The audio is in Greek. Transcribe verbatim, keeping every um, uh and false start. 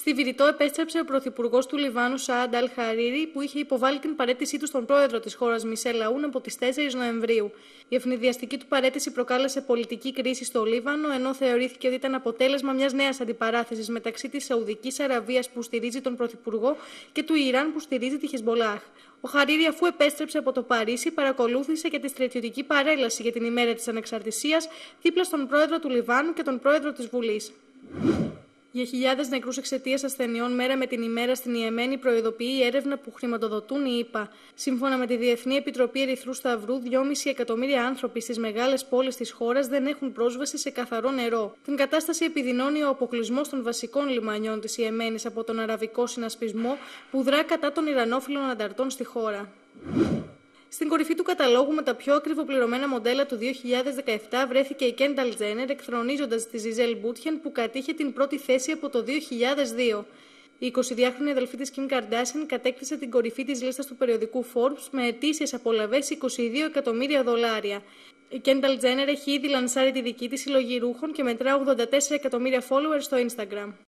Στη Βηρητό επέστρεψε ο πρωθυπουργός του Λιβάνου Σαάντ Αλ Χαρίρι, που είχε υποβάλει την παραίτησή του στον πρόεδρο της χώρας Μισελ Αούν από τις τέσσερις Νοεμβρίου. Η ευνηδιαστική του παραίτηση προκάλεσε πολιτική κρίση στο Λίβανο, ενώ θεωρήθηκε ότι ήταν αποτέλεσμα μιας νέας αντιπαράθεσης μεταξύ της Σαουδικής Αραβίας, που στηρίζει τον πρωθυπουργό, και του Ιράν, που στηρίζει τη Χεσμολάχ. Ο Χαρίρι, αφού επέστρεψε από το Παρίσι, παρακολούθησε και τη στρατιωτική παρέλαση για την ημέρα της Ανεξαρτησίας δίπλα στον πρόεδρο του Λιβάνου και τον πρόεδρο της Βουλής. Για χιλιάδες νεκρούς εξαιτίας ασθενειών μέρα με την ημέρα στην Ιεμένη προειδοποιεί η έρευνα που χρηματοδοτούν οι ΗΠΑ. Σύμφωνα με τη Διεθνή Επιτροπή Ερυθρού Σταυρού, δυόμισι εκατομμύρια άνθρωποι στις μεγάλες πόλεις της χώρας δεν έχουν πρόσβαση σε καθαρό νερό. Την κατάσταση επιδεινώνει ο αποκλεισμός των βασικών λιμανιών της Ιεμένης από τον Αραβικό Συνασπισμό, που δρά κατά των Ιρανόφιλων ανταρτών στη χώρα. Στην κορυφή του καταλόγου με τα πιο ακριβοπληρωμένα μοντέλα του δύο χιλιάδες δεκαεπτά βρέθηκε η Κένταλ Τζένερ, εκθρονίζοντας τη Ζιζέλ Μπούτιεν, που κατήχε την πρώτη θέση από το δύο χιλιάδες δύο. Η εικοσιδυάχρονη αδελφή της Κιμ Καρντάσιαν κατέκτησε την κορυφή της λίστας του περιοδικού Forbes με ετήσιες απολαβές είκοσι δύο εκατομμύρια δολάρια. Η Κένταλ Τζένερ έχει ήδη λανσάρει τη δική της συλλογή ρούχων και μετρά ογδόντα τέσσερα εκατομμύρια followers στο Instagram.